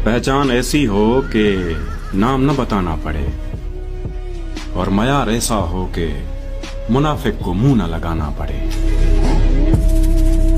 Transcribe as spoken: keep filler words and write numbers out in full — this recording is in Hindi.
पहचान ऐसी हो कि नाम न बताना पड़े, और मयार ऐसा हो कि मुनाफिक को मुंह न लगाना पड़े।